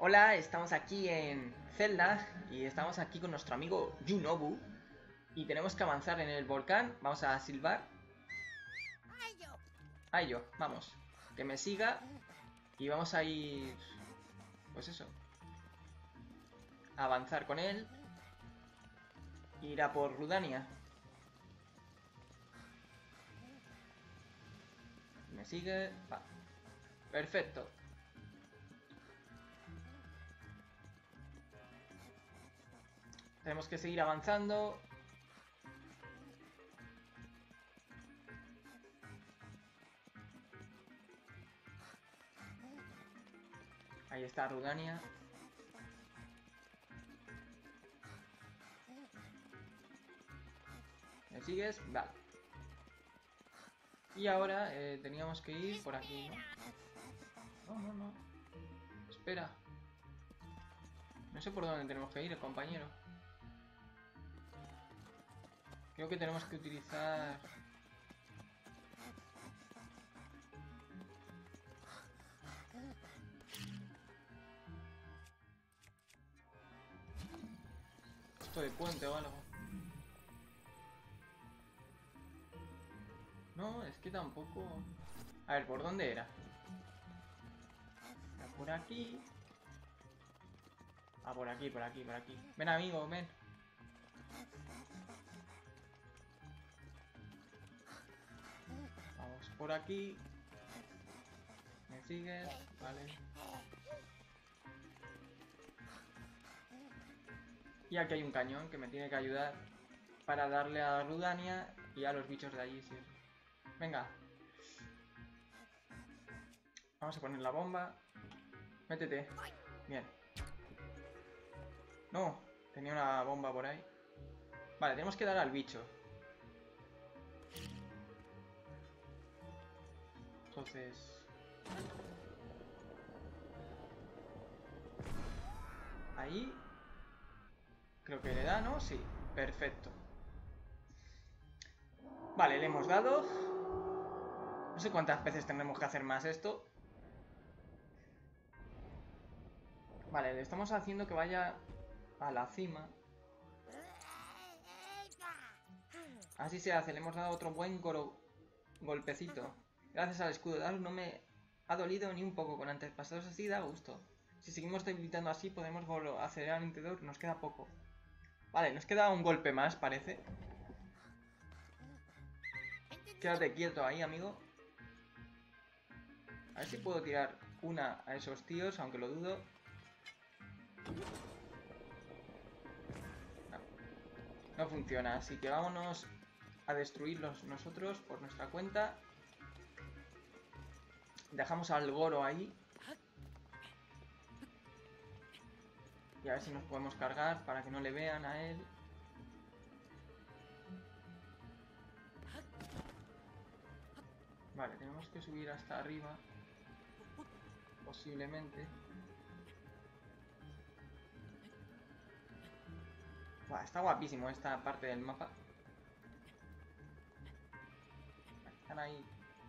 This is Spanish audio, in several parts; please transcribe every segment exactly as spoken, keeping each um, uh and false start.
Hola, estamos aquí en Zelda y estamos aquí con nuestro amigo Yunobu y tenemos que avanzar en el volcán. Vamos a silbar. Ahí yo, vamos. Que me siga y vamos a ir... Pues eso. A avanzar con él. Ir a por Rudania. Me sigue... Va. Perfecto. Tenemos que seguir avanzando. Ahí está Rudania. ¿Me sigues? Vale. Y ahora eh, teníamos que ir por aquí, ¿no? No, no, no. Espera. No sé por dónde tenemos que ir, compañero. Creo que tenemos que utilizar... esto de puente o algo. No, es que tampoco... A ver, ¿por dónde era? Era por aquí. Ah, por aquí, por aquí, por aquí. Ven, amigo, ven. Vamos por aquí. ¿Me sigues? Vale. Y aquí hay un cañón que me tiene que ayudar para darle a Rudania y a los bichos de allí, sí. Venga. Vamos a poner la bomba. Métete. Bien. No, tenía una bomba por ahí. Vale, tenemos que dar al bicho. Entonces... ahí. Creo que le da, ¿no? Sí, perfecto. Vale, le hemos dado. No sé cuántas veces tendremos que hacer más esto. Vale, le estamos haciendo que vaya a la cima. Así se hace, le hemos dado otro buen golpecito. Gracias al escudo de Darus no me ha dolido ni un poco. Con antepasados así da gusto. Si seguimos debilitando así podemos acelerar el veintidós. Nos queda poco. Vale, nos queda un golpe más, parece. Quédate quieto ahí, amigo. A ver si puedo tirar una a esos tíos, aunque lo dudo. No, no funciona, así que vámonos a destruirlos nosotros por nuestra cuenta. Dejamos al Goro ahí. Y a ver si nos podemos cargar para que no le vean a él. Vale, tenemos que subir hasta arriba. Posiblemente. Buah, está guapísimo esta parte del mapa. Están ahí.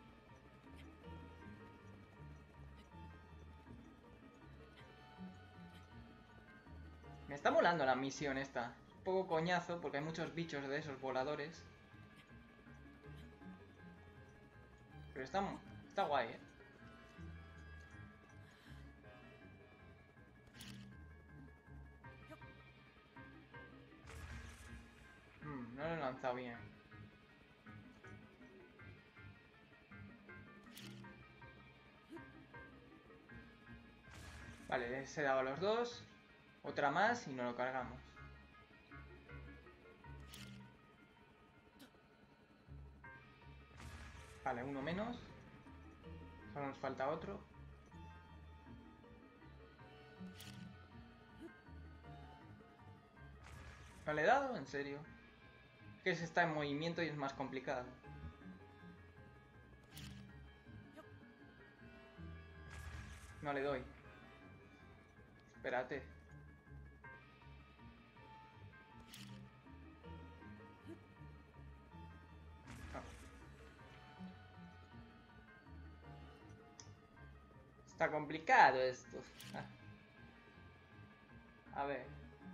Me está molando la misión esta. Un poco coñazo porque hay muchos bichos de esos voladores. Pero está, está guay, ¿eh? Mm, no lo he lanzado bien. Vale, les he dado a los dos. Otra más y nos lo cargamos. Vale, uno menos. Solo nos falta otro. ¿No le he dado? ¿En serio? Es que se está en movimiento y es más complicado. No le doy. Espérate. No. Está complicado esto. Ah. A ver.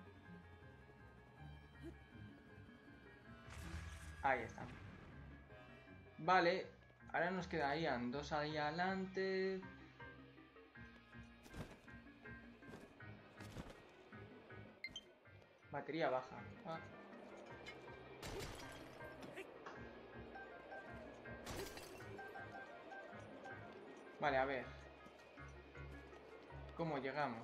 Ahí está. Vale. Ahora nos quedarían dos ahí adelante. Batería baja. Ah. Vale, a ver. ¿Cómo llegamos?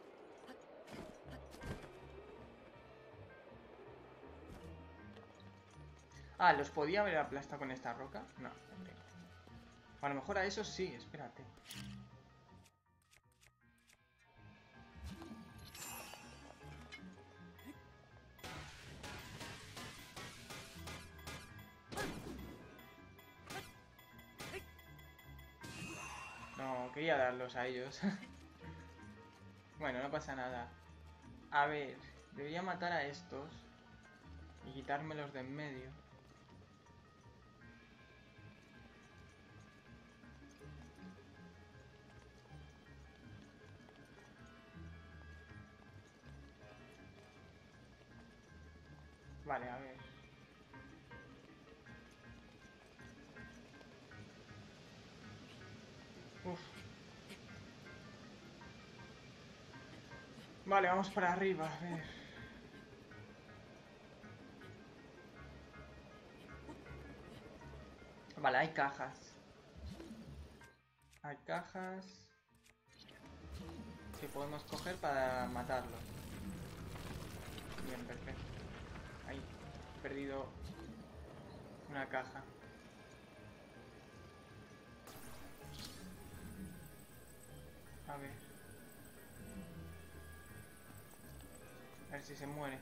Ah, ¿los podía haber aplastado con esta roca? No. Okay. A lo mejor a esos sí, espérate. No, quería darlos a ellos. Bueno, no pasa nada. A ver, debería matar a estos y quitármelos de en medio. Vale, a ver. Uf. Vale, vamos para arriba, a ver. Vale, hay cajas. Hay cajas que podemos coger para matarlos. Bien, perfecto. Ahí, he perdido una caja. A ver. A ver si se muere.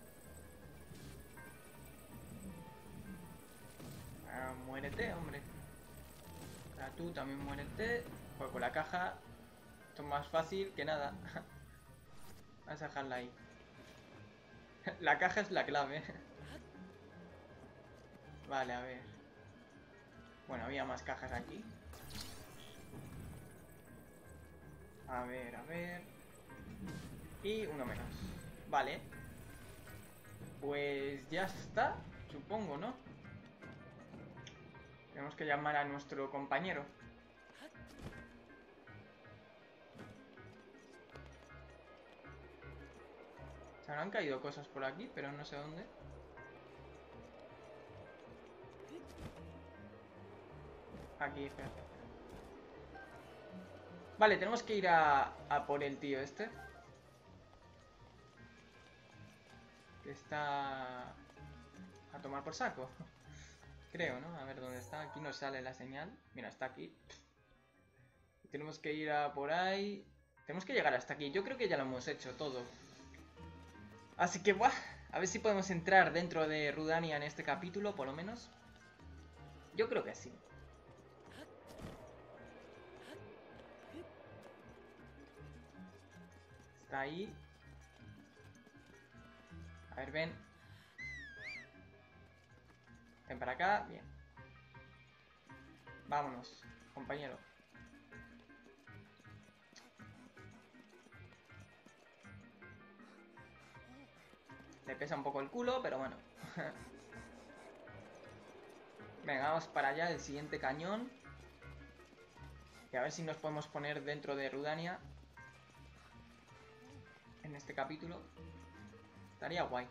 Ah, muérete, hombre. Ahora tú también muérete. Pues con la caja esto es más fácil que nada. Vamos a dejarla ahí. La caja es la clave. Vale, a ver. Bueno, había más cajas aquí. A ver, a ver. Y uno menos. Vale. Pues ya está, supongo, ¿no? Tenemos que llamar a nuestro compañero. Se habrán caído cosas por aquí, pero no sé dónde. Aquí, espera. Vale, tenemos que ir a, a por el tío este. Que está a tomar por saco. Creo, ¿no? A ver dónde está. Aquí nos sale la señal. Mira, está aquí. Tenemos que ir a por ahí. Tenemos que llegar hasta aquí. Yo creo que ya lo hemos hecho todo. Así que, buah, a ver si podemos entrar dentro de Rudania en este capítulo, por lo menos. Yo creo que sí. Está ahí. A ver, ven. Ven para acá. Bien. Vámonos, compañero. Le pesa un poco el culo, pero bueno. Venga, vamos para allá, el siguiente cañón. Y a ver si nos podemos poner dentro de Rudania. En este capítulo. Estaría guay.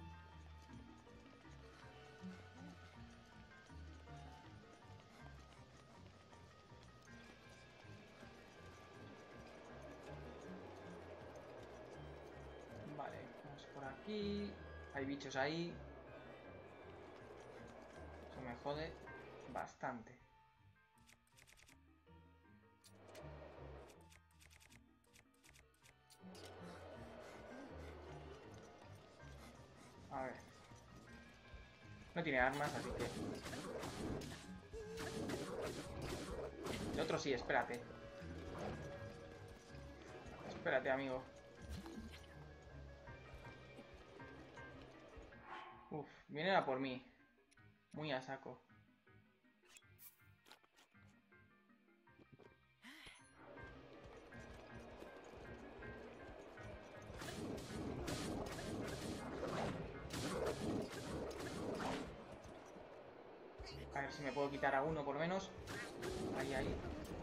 Vale, vamos por aquí. Hay bichos ahí. Eso me jode bastante. A ver. No tiene armas, así que... El otro sí, espérate. Espérate, amigo. Uf, vienen a por mí. Muy a saco. me puedo quitar a uno por lo menos. Ahí, ahí.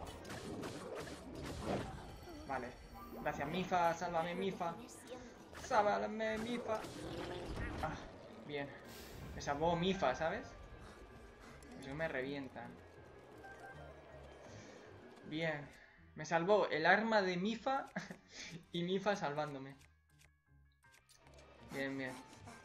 Vale. Gracias, Mifa. Sálvame, Mifa. Sálvame, Mifa. Ah, bien. Me salvó Mifa, ¿sabes? Eso me revientan. Bien. Me salvó el arma de Mifa y Mifa salvándome. Bien, bien.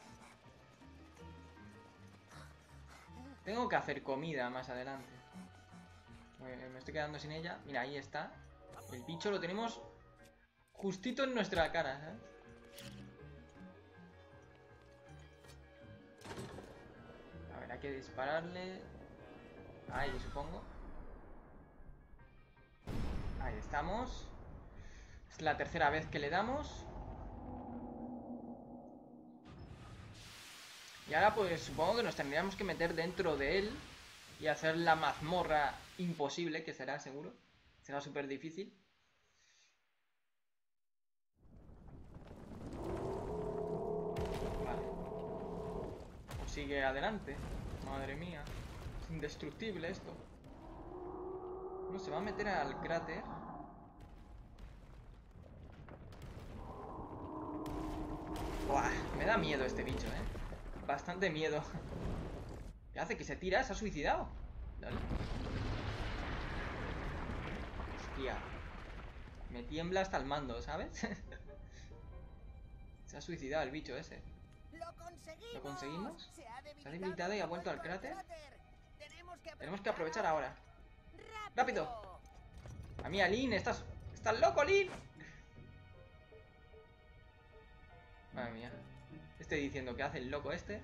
Tengo que hacer comida más adelante. Me estoy quedando sin ella. Mira, ahí está. El bicho lo tenemos justito en nuestra cara, ¿sabes? A ver, hay que dispararle. Ahí, supongo. Ahí estamos. Es la tercera vez que le damos. Y ahora pues supongo que nos tendríamos que meter dentro de él y hacer la mazmorra imposible, que será seguro. Será súper difícil. Vale. Pues sigue adelante. Madre mía. Es indestructible esto. No, se va a meter al cráter. Buah, me da miedo este bicho, eh. Bastante miedo. ¿Qué hace? ¿Que se tira? ¿Se ha suicidado? Dale. Hostia. Me tiembla hasta el mando, ¿sabes? Se ha suicidado el bicho ese. ¡Lo conseguimos! ¿Lo conseguimos? Se ha debilitado, Se ha debilitado y ha vuelto al cráter. Tenemos que, Tenemos que aprovechar ahora. ¡Rápido! ¡Rápido! A mí, Lin, estás... ¡Estás loco, Lin! Madre mía. Estoy diciendo que hace el loco este.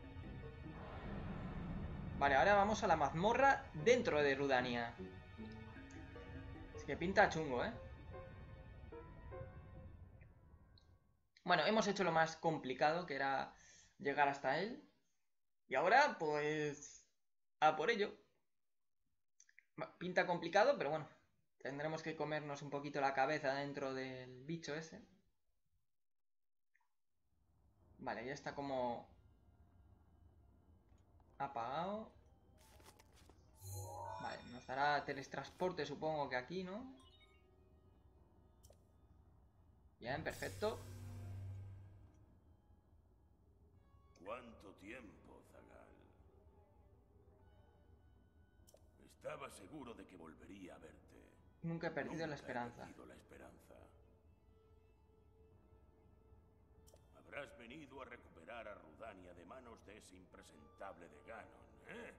Vale, ahora vamos a la mazmorra dentro de Rudania. Es que pinta chungo, ¿eh? Bueno, hemos hecho lo más complicado, que era llegar hasta él. Y ahora, pues... a por ello. Pinta complicado, pero bueno. Tendremos que comernos un poquito la cabeza dentro del bicho ese. Vale, ya está como... apagado. Vale, nos dará teletransporte, supongo que aquí, ¿no? Bien, perfecto. ¿Cuánto tiempo, Zagal? Estaba seguro de que volvería a verte. Nunca he perdido Nunca la esperanza. He perdido la esperanza. Habrás venido a recuperar a Rudania de manos de ese impresentable de Ganon, ¿eh?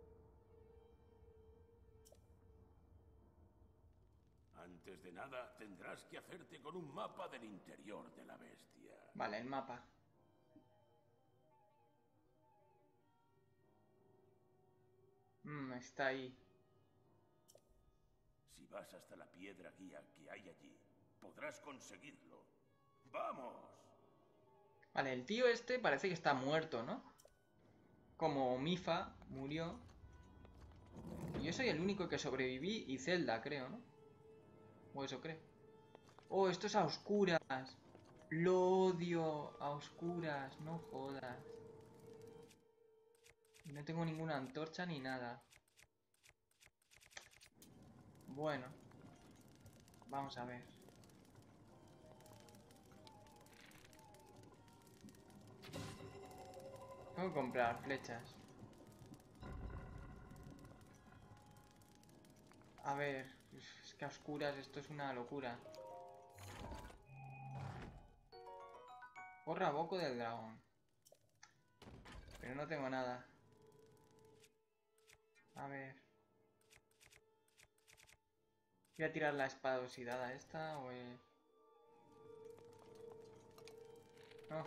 Antes de nada, tendrás que hacerte con un mapa del interior de la bestia. Vale, el mapa. Mmm, está ahí. Si vas hasta la piedra guía que hay allí, podrás conseguirlo. ¡Vamos! Vale, el tío este parece que está muerto, ¿no? Como Mifa murió. Y yo soy el único que sobreviví y Zelda, creo, ¿no? O eso creo. Oh, esto es a oscuras. Lo odio a oscuras, no jodas. No tengo ninguna antorcha ni nada. Bueno. Vamos a ver. Tengo que comprar flechas. A ver. Es que a oscuras esto es una locura. Porra boco del dragón. Pero no tengo nada. A ver. Voy a tirar la espada oxidada esta o... Eh... No.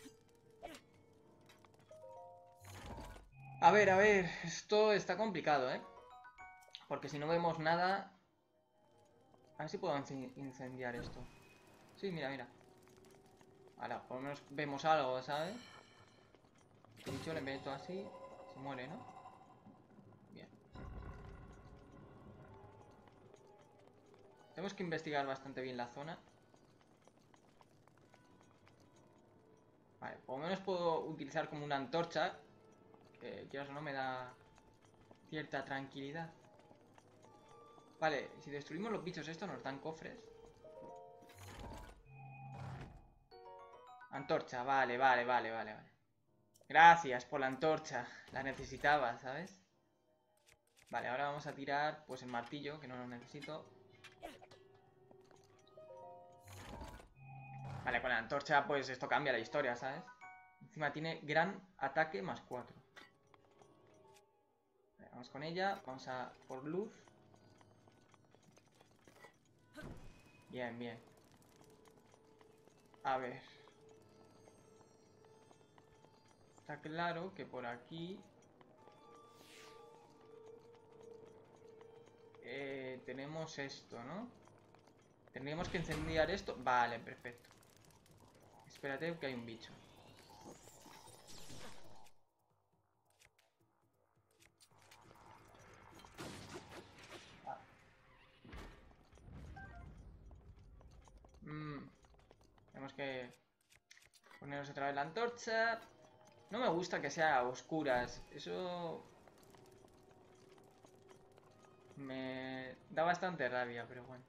A ver, a ver. Esto está complicado, ¿eh? Porque si no vemos nada... A ver si puedo incendiar esto. Sí, mira, mira. Ahora, por lo menos vemos algo, ¿sabes? De hecho, le meto así. Se muere, ¿no? Bien. Tenemos que investigar bastante bien la zona. Vale, por lo menos puedo utilizar como una antorcha. Que quieras o no me da cierta tranquilidad. Vale, si destruimos los bichos estos nos dan cofres. Antorcha, vale, vale, vale, vale, vale. Gracias por la antorcha. La necesitaba, ¿sabes? Vale, ahora vamos a tirar pues el martillo, que no lo necesito. Vale, con la antorcha pues esto cambia la historia, ¿sabes? Encima tiene gran ataque más cuatro. Vale, vamos con ella, vamos a por luz. Bien, bien. A ver. Está claro que por aquí... Eh, tenemos esto, ¿no? Tendríamos que incendiar esto. Vale, perfecto. Espérate que hay un bicho. Mm. Tenemos que ponernos otra vez la antorcha. No me gusta que sea a oscuras. Eso me da bastante rabia, pero bueno.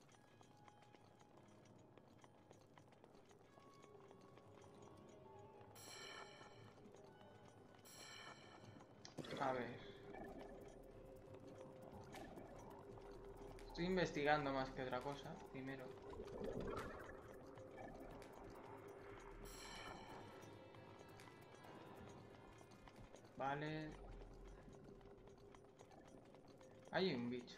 A ver. Estoy investigando más que otra cosa, primero. Vale. Hay un bicho.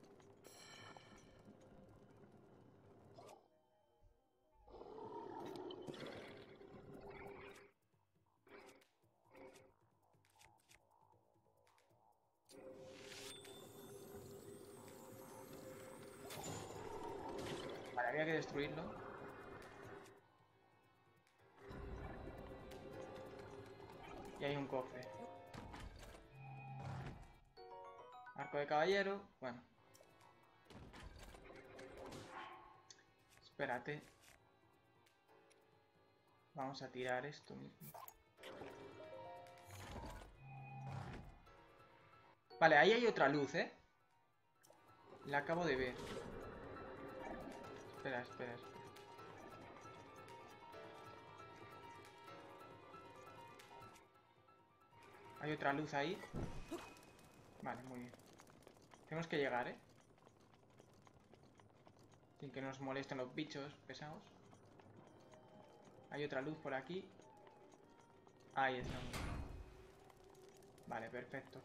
Vale, había que destruirlo. Y hay un cofre. Arco de caballero. Bueno. Espérate. Vamos a tirar esto mismo. Vale, ahí hay otra luz, ¿eh? La acabo de ver. Espera, espera, espera. Hay otra luz ahí. Vale, muy bien. Tenemos que llegar, ¿eh? Sin que nos molesten los bichos pesados. Hay otra luz por aquí. Ahí estamos. Vale, perfecto.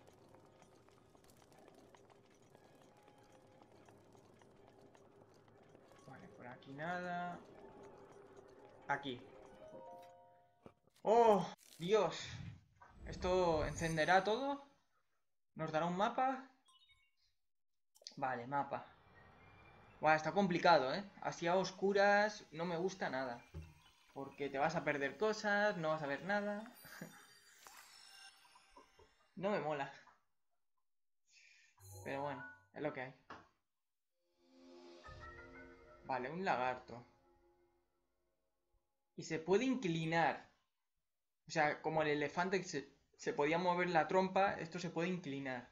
Vale, por aquí nada. Aquí. ¡Oh! ¡Dios! ¿Esto encenderá todo? ¿Nos dará un mapa? Vale, mapa. Buah, está complicado, ¿eh? Así a oscuras no me gusta nada. Porque te vas a perder cosas, no vas a ver nada. No me mola. Pero bueno, es lo que hay. Vale, un lagarto. Y se puede inclinar. O sea, como el elefante que se, se podía mover la trompa, esto se puede inclinar.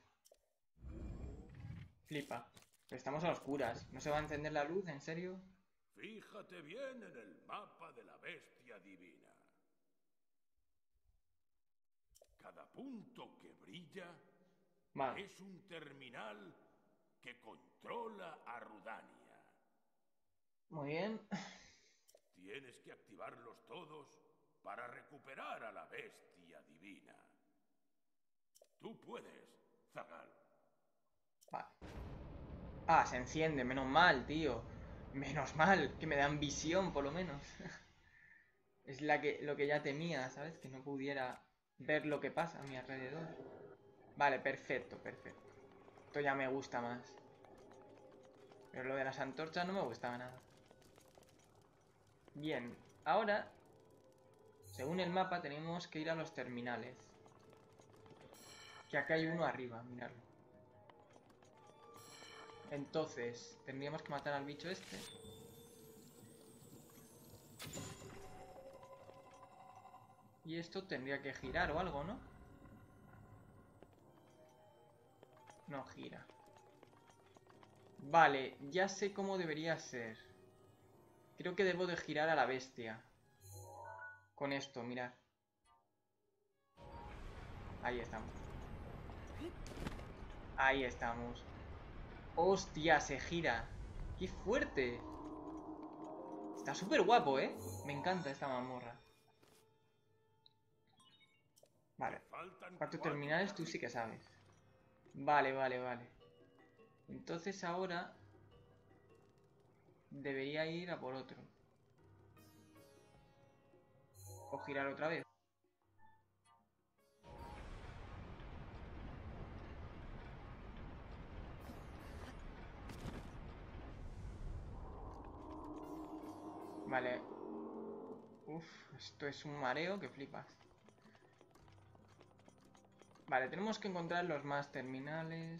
Flipa. Pero estamos a oscuras. ¿No se va a encender la luz? ¿En serio? Fíjate bien en el mapa de la bestia divina. Cada punto que brilla Vale. es un terminal que controla a Rudania. Muy bien. Tienes que activarlos todos para recuperar a la bestia divina. Tú puedes, Zagal. Vale. Ah, se enciende. Menos mal, tío. Menos mal. Que me dan visión, por lo menos. Es la que, lo que ya temía, ¿sabes? Que no pudiera ver lo que pasa a mi alrededor. Vale, perfecto, perfecto. Esto ya me gusta más. Pero lo de las antorchas no me gustaba nada. Bien, ahora, según el mapa, tenemos que ir a los terminales. Que acá hay uno arriba, miradlo. Entonces, tendríamos que matar al bicho este. Y esto tendría que girar o algo, ¿no? No gira. Vale, ya sé cómo debería ser. Creo que debo de girar a la bestia. Con esto, mirad. Ahí estamos. Ahí estamos. ¡Hostia! Se gira. ¡Qué fuerte! Está súper guapo, ¿eh? Me encanta esta mazmorra. Vale. Cuatro terminales tú sí que sabes. Vale, vale, vale. Entonces ahora debería ir a por otro. O girar otra vez. Vale. Uf, esto es un mareo que flipas. Vale, tenemos que encontrar los más terminales.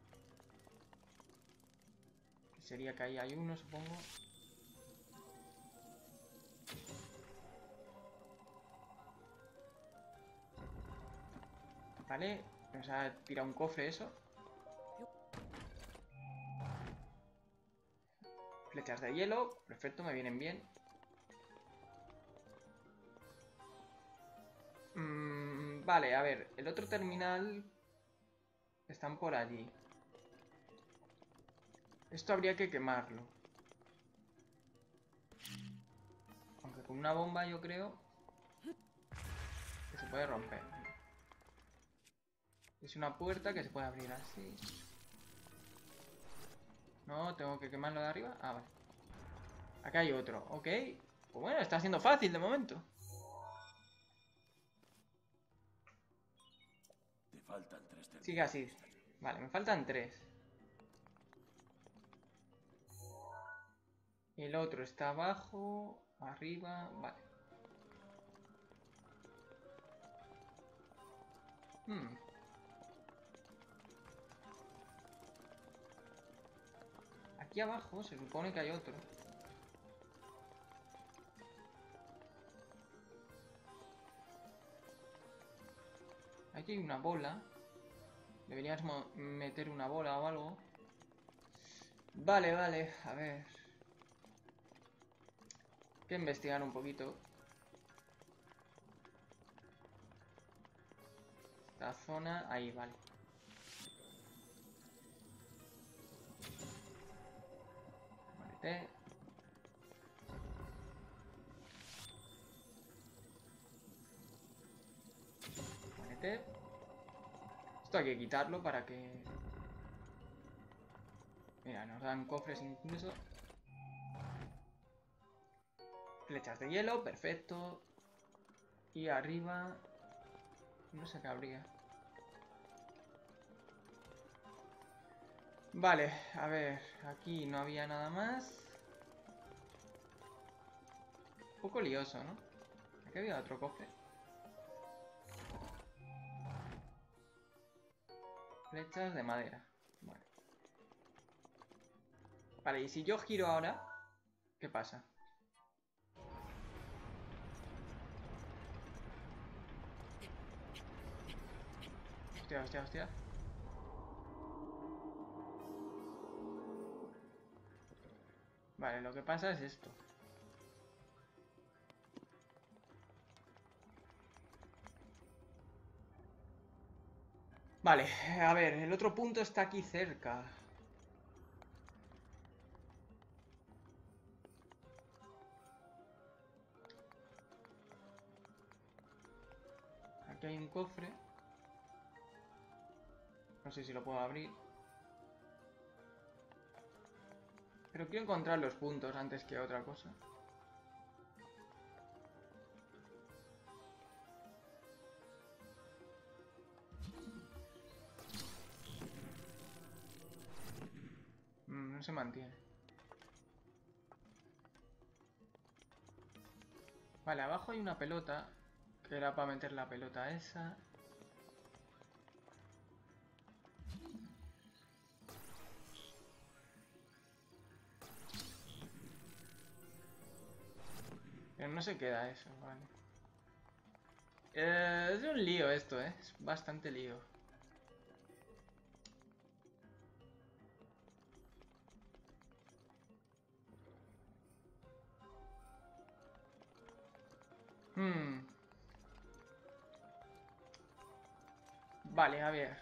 Que sería que ahí hay uno, supongo. Vale, nos ha tirado un cofre eso. Flechas de hielo, perfecto, me vienen bien. Mm, vale, a ver, el otro terminal están por allí. Esto habría que quemarlo. Aunque con una bomba yo creo que se puede romper. Es una puerta que se puede abrir así. No, tengo que quemarlo de arriba. Ah, vale. Acá hay otro, ok. Pues bueno, está siendo fácil de momento. Te faltan tres terminales. Sigue así. Vale, me faltan tres. El otro está abajo, arriba, vale. Hmm. Aquí abajo se supone que hay otro. Aquí hay una bola. Deberíamos meter una bola o algo. Vale, vale, a ver. Hay que investigar un poquito. Esta zona, ahí, vale. Muérete. Muérete. Esto hay que quitarlo para que... Mira, nos dan cofres incluso. Flechas de hielo, perfecto. Y arriba... No sé qué habría. Vale, a ver, aquí no había nada más. Un poco lioso, ¿no? Aquí había otro cofre. Flechas de madera. Vale. Vale, y si yo giro ahora, ¿qué pasa? Hostia, hostia, hostia. Vale, lo que pasa es esto. Vale, a ver, el otro punto está aquí cerca. Aquí hay un cofre. No sé si lo puedo abrir. Pero quiero encontrar los puntos antes que otra cosa. Mm, no se mantiene. Vale, abajo hay una pelota. Que era para meter la pelota esa. Pero no se queda eso, vale. Eh, es un lío esto, ¿eh? Es bastante lío. Vale, a ver.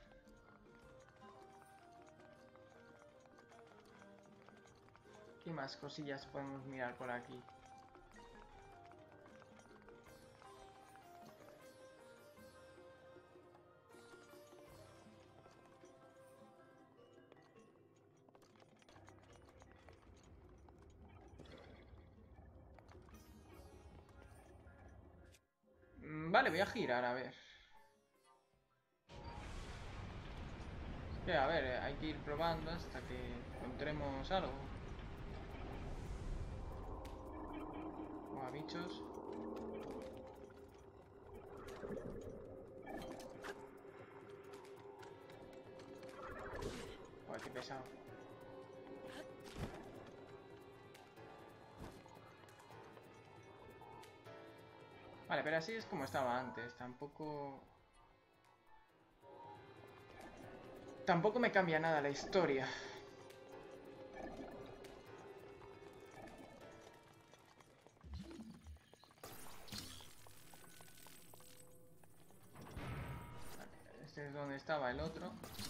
¿Qué más cosillas podemos mirar por aquí? Mm, Vale, voy a girar, a ver. Es que, a ver, eh, hay que ir probando hasta que encontremos algo. O a bichos. Joder, qué pesado. Vale, pero así es como estaba antes. Tampoco... Tampoco me cambia nada la historia. Vale, este es donde estaba el otro.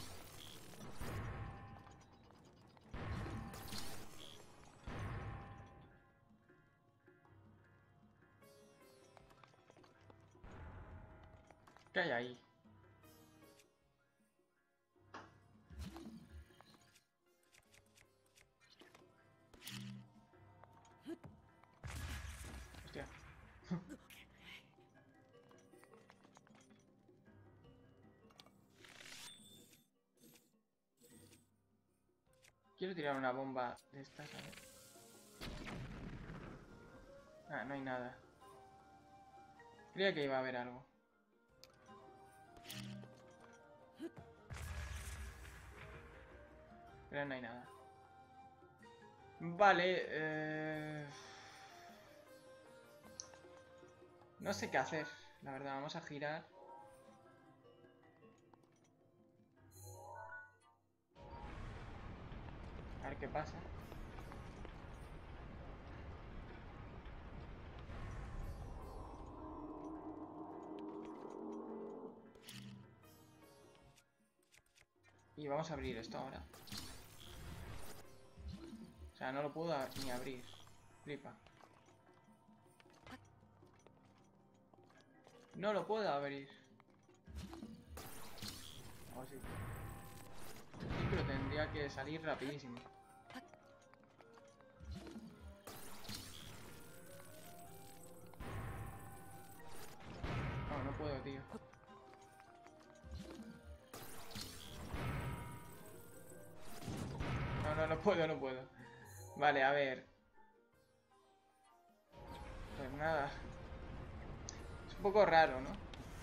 ¿Qué hay ahí? Hostia. Quiero tirar una bomba de estas, a ver. Ah, no hay nada. Creía que iba a haber algo. Pero no hay nada. Vale, eh... no sé qué hacer, la verdad. Vamos a girar. A ver qué pasa. Y vamos a abrir esto ahora. O sea, no lo puedo ni abrir. Flipa. No lo puedo abrir. Oh, sí. Sí, pero tendría que salir rapidísimo. No, no puedo, tío. No, no, no puedo, no puedo. Vale, a ver. Pues nada. Es un poco raro, ¿no?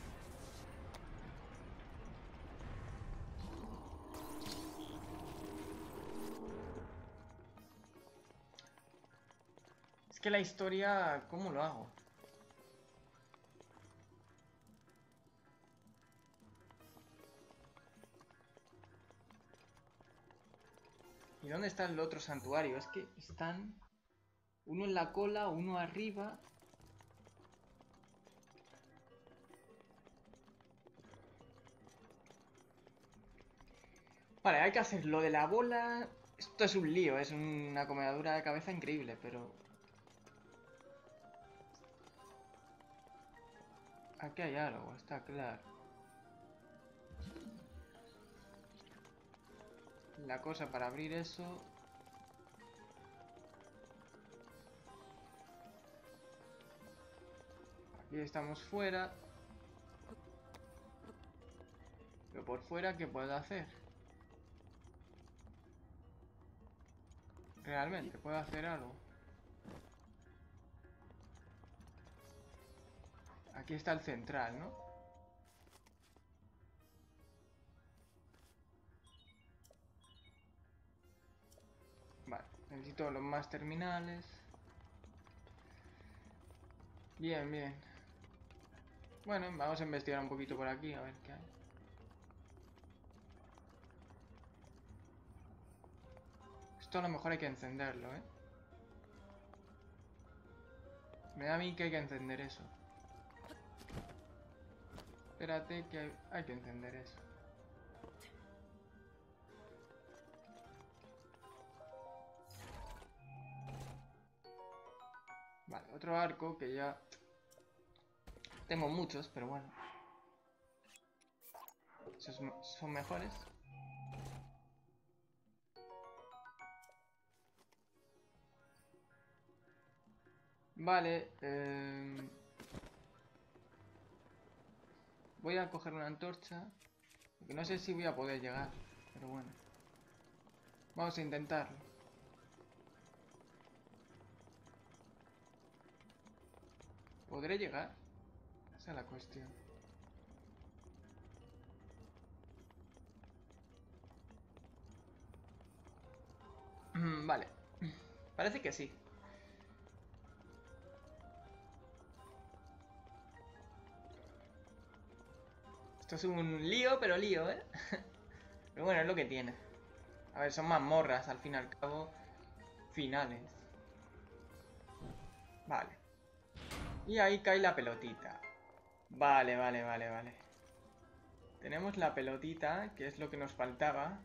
Es que la historia... ¿Cómo lo hago? ¿Y dónde está el otro santuario? Es que están... Uno en la cola, uno arriba... Vale, hay que hacer lo de la bola... Esto es un lío, es una comedura de cabeza increíble, pero... Aquí hay algo, está claro. La cosa para abrir eso... Aquí estamos fuera. Pero por fuera, ¿qué puedo hacer? Realmente, ¿puedo hacer algo? Aquí está el central, ¿no? Vale, necesito los más terminales. Bien, bien. Bueno, vamos a investigar un poquito por aquí, a ver qué hay. Esto a lo mejor hay que encenderlo, ¿eh? Me da a mí que hay que encender eso. Espérate que hay, hay que encender eso. Vale, otro arco que ya... Tengo muchos, pero bueno. Esos son mejores. Vale, eh... voy a coger una antorcha. Porque no sé si voy a poder llegar, pero bueno. Vamos a intentarlo. ¿Podré llegar? Esa es la cuestión. Vale. Parece que sí. Esto es un lío, pero lío, ¿eh? Pero bueno, es lo que tiene. A ver, son mazmorras, al fin y al cabo. Finales. Vale. Y ahí cae la pelotita. Vale, vale, vale, vale. Tenemos la pelotita, que es lo que nos faltaba.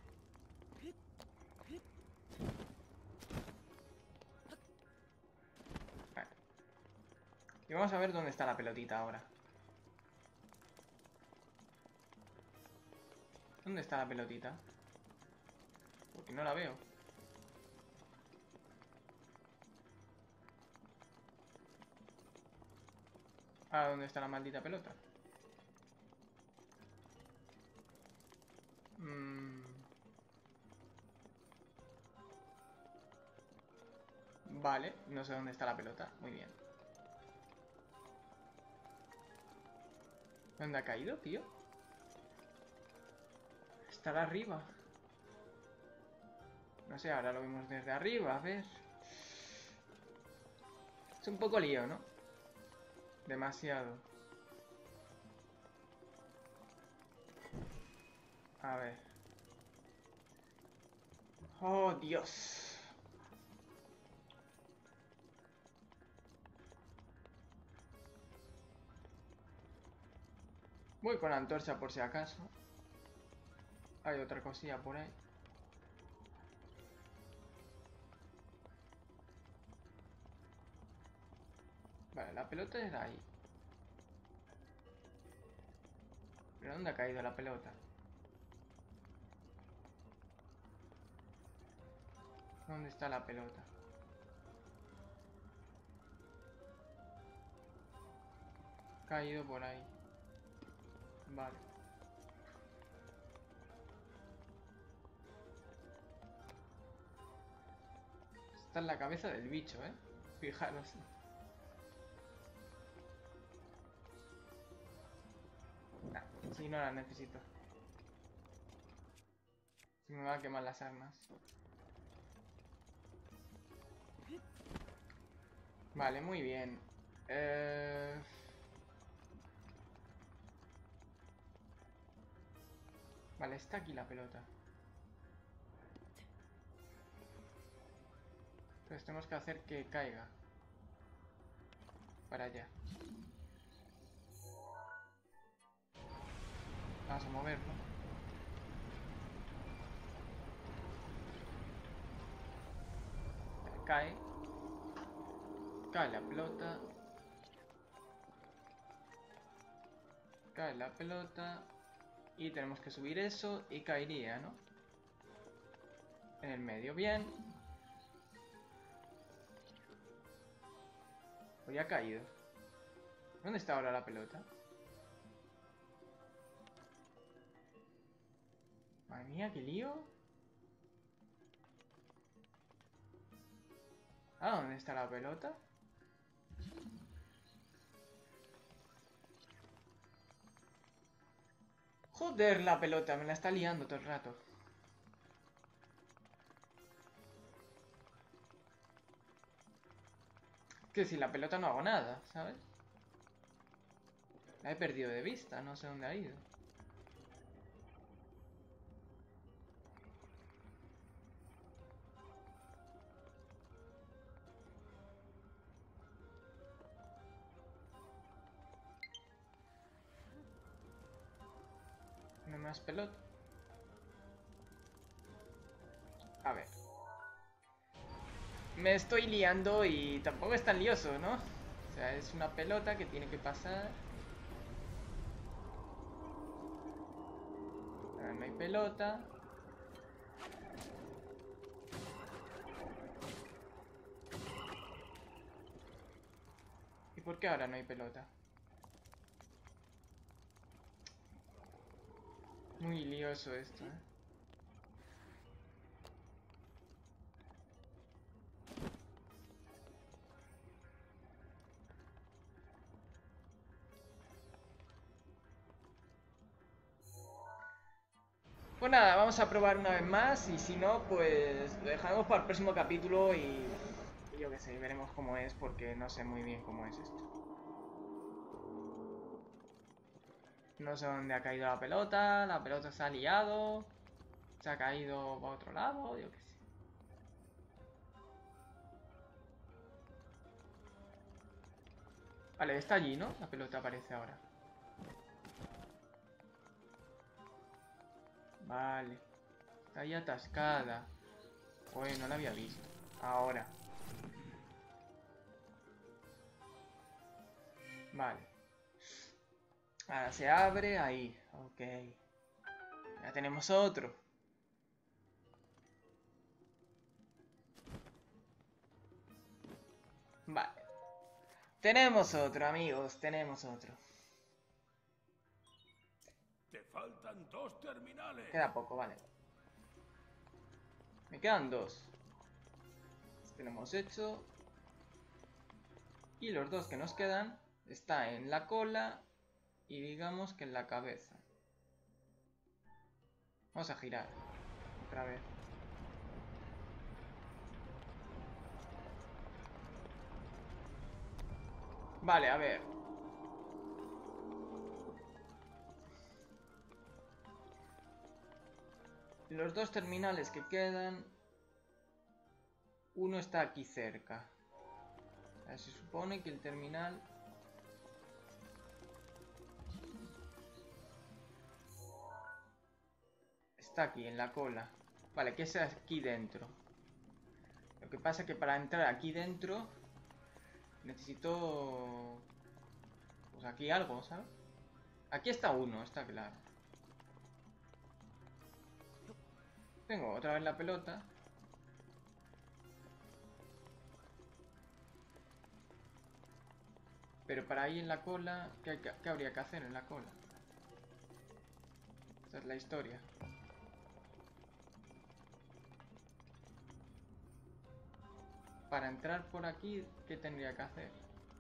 Vale. Y vamos a ver dónde está la pelotita ahora. ¿Dónde está la pelotita? Porque no la veo. Ah, ¿dónde está la maldita pelota? Mm. Vale, no sé dónde está la pelota. Muy bien. ¿Dónde ha caído, tío? Estará arriba. No sé, ahora lo vemos desde arriba, a ver. Es un poco lío, ¿no? Demasiado. A ver. Oh, Dios. Voy con la antorcha por si acaso. Hay otra cosilla por ahí. Vale, la pelota era ahí. ¿Pero dónde ha caído la pelota? ¿Dónde está la pelota? Caído por ahí. Vale. Está en la cabeza del bicho, ¿eh? Fijaros. Nah, si no la necesito. Si me va a quemar las armas. Vale, muy bien. Eh... Vale, está aquí la pelota. Entonces tenemos que hacer que caiga. Para allá. Vamos a moverlo. Cae. Cae la pelota. Cae la pelota. Y tenemos que subir eso y caería, ¿no? En el medio, bien. Pues ya ha caído. ¿Dónde está ahora la pelota? Madre mía, qué lío. Ah, ¿dónde está la pelota? Joder, la pelota, me la está liando todo el rato. Que si la pelota no hago nada, ¿sabes? La he perdido de vista, no sé dónde ha ido. Más pelota. A ver. Me estoy liando y tampoco es tan lioso, ¿no? O sea, es una pelota que tiene que pasar. Ahora no hay pelota. ¿Y por qué ahora no hay pelota? Muy lioso esto, ¿eh? Pues nada, vamos a probar una vez más y si no, pues lo dejaremos para el próximo capítulo y, y yo qué sé, veremos cómo es porque no sé muy bien cómo es esto. No sé dónde ha caído la pelota, la pelota se ha liado, se ha caído para otro lado, yo qué sé. Vale, está allí, ¿no? La pelota aparece ahora. Vale. Está ahí atascada. Uy, no la había visto. Ahora. Vale. Ahora se abre ahí. Ok. Ya tenemos otro. Vale. Tenemos otro, amigos. Tenemos otro. Te faltan dos terminales. Queda poco, vale. Me quedan dos. Este lo hemos hecho. Y los dos que nos quedan está en la cola y digamos que en la cabeza. Vamos a girar. Otra vez. Vale, a ver. Los dos terminales que quedan. Uno está aquí cerca. O sea, se supone que el terminal... está aquí, en la cola. Vale, que es aquí dentro. Lo que pasa es que para entrar aquí dentro... necesito... pues aquí algo, ¿sabes? Aquí está uno, está claro. Tengo otra vez la pelota. Pero para ahí en la cola... ¿qué, hay que, qué habría que hacer en la cola? Esa es la historia. Para entrar por aquí, ¿qué tendría que hacer?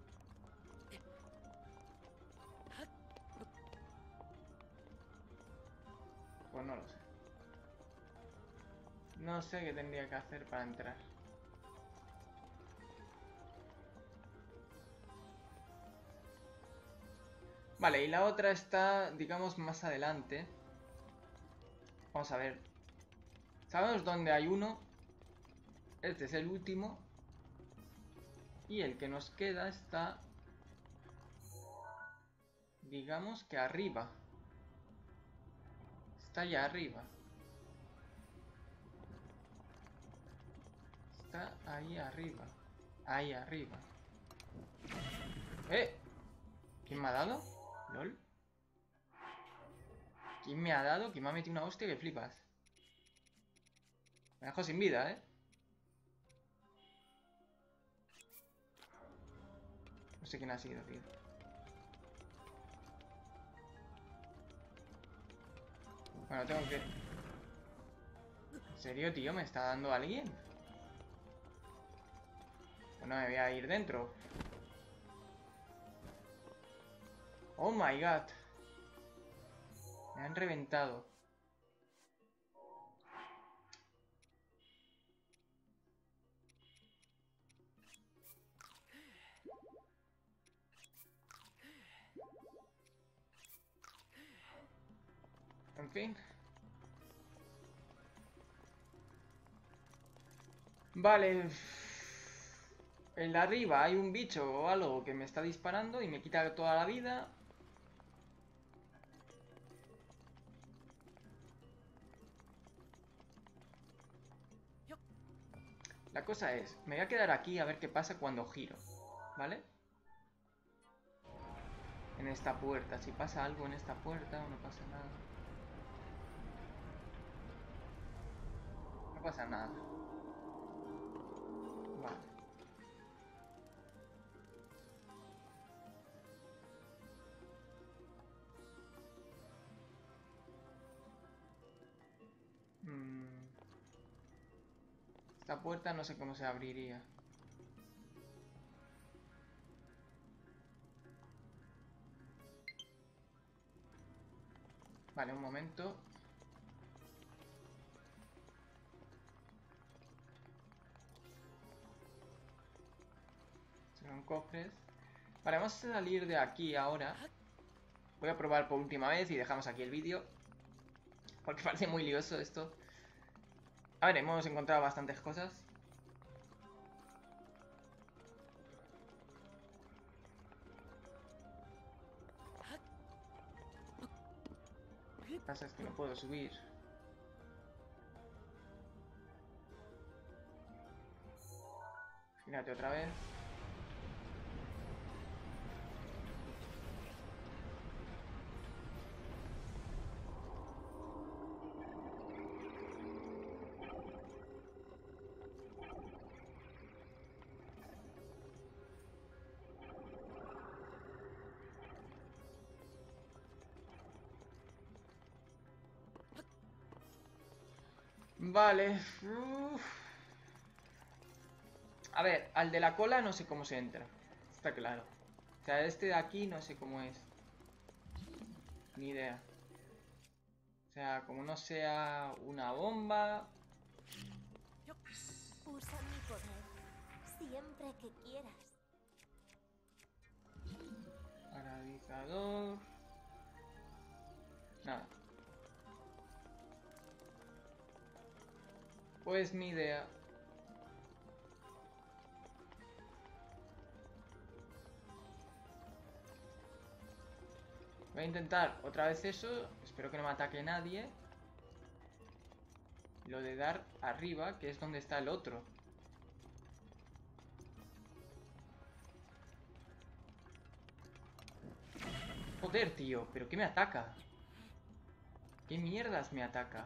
Pues no lo sé. No sé qué tendría que hacer para entrar. Vale, y la otra está, digamos, más adelante. Vamos a ver. Sabemos dónde hay uno. Este es el último. Y el que nos queda está... digamos que arriba. Está allá arriba. Está ahí arriba. Ahí arriba. ¡Eh! ¿Quién me ha dado? ¿Lol? ¿Quién me ha dado? ¿Quién me ha metido una hostia que flipas? Me dejo sin vida, ¿eh? No sé quién ha sido, tío. Bueno, tengo que... ¿En serio, tío? ¿Me está dando alguien? Bueno, me voy a ir dentro. Oh my god. Me han reventado. En fin. Vale. En la arriba hay un bicho o algo que me está disparando y me quita toda la vida. La cosa es, me voy a quedar aquí a ver qué pasa cuando giro, ¿vale? En esta puerta, si pasa algo en esta puerta o no pasa nada. No pasa nada. Vale. Mm. Esta puerta no sé cómo se abriría. Vale, un momento. Son cofres. Vale, vamos a salir de aquí ahora. Voy a probar por última vez y dejamos aquí el vídeo. Porque parece muy lioso esto. A ver, hemos encontrado bastantes cosas. Lo que pasa es que no puedo subir. Fíjate otra vez. Vale. Uf. A ver, al de la cola no sé cómo se entra. Está claro. O sea, este de aquí no sé cómo es. Ni idea. O sea, como no sea una bomba. Usa mi poder siempre que quieras. Paralizador. Nada. Pues ni idea. Voy a intentar otra vez eso. Espero que no me ataque nadie. Lo de dar arriba, que es donde está el otro. Joder, tío. ¿Pero qué me ataca? ¿Qué mierdas me ataca?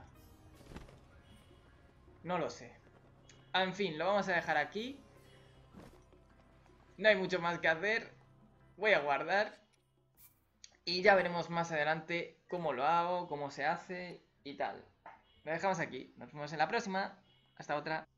No lo sé. En fin, lo vamos a dejar aquí. No hay mucho más que hacer. Voy a guardar. Y ya veremos más adelante cómo lo hago, cómo se hace y tal. Lo dejamos aquí. Nos vemos en la próxima. Hasta otra.